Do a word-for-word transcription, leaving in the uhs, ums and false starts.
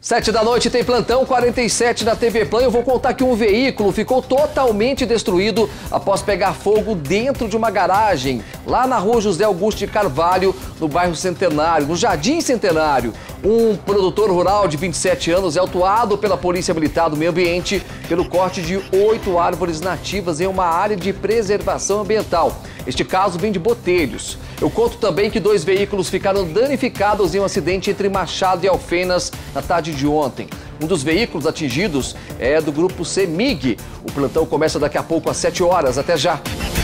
Sete da noite tem plantão quarenta e sete da T V Plan. Eu vou contar que um veículo ficou totalmente destruído após pegar fogo dentro de uma garagem, lá na rua José Augusto de Carvalho, no bairro Centenário, no Jardim Centenário. Um produtor rural de vinte e sete anos é autuado pela Polícia Militar do Meio Ambiente pelo corte de oito árvores nativas em uma área de preservação ambiental. Este caso vem de Botelhos. Eu conto também que dois veículos ficaram danificados em um acidente entre Machado e Alfenas na tarde de ontem. Um dos veículos atingidos é do grupo CEMIG. O plantão começa daqui a pouco às sete horas. Até já!